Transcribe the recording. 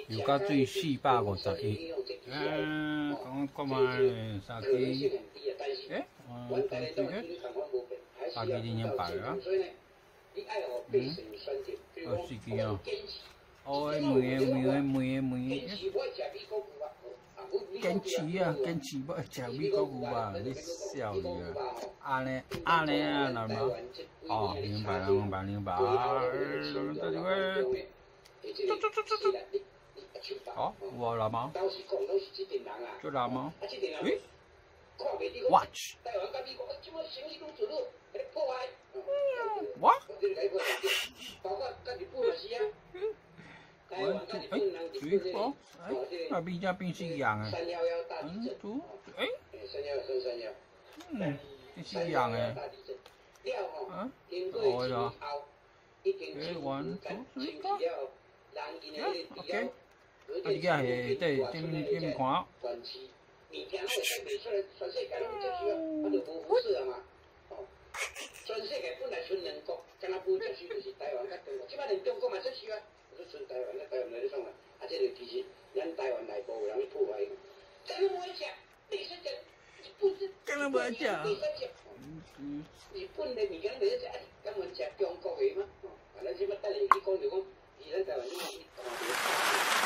油加水451。讲看卖3支，3支200啊。4支哦。哦，梅。坚持啊，坚持要食美国牛吧？你笑你啊！安尼啊，那么哦，200。哦，有蓝猫，就蓝猫。诶 ，Watch。What？ 1 2 3 4，那边只变4样诶。1 2，变4样诶。啊？哦哟。1 2 3 4。OK。啊，你家是点看啊？全世界本来剩2国，敢若无接受就是台湾甲中国，即摆连中国嘛接受啊，就剩台湾来咧创啊，啊，这个其实咱台湾内部有人去破坏，敢若无爱食，第三只日本是，敢若无爱食，日本的物件袂使食，敢有食中国的吗？啊，咱即摆等下去讲就讲，是咱台湾这个。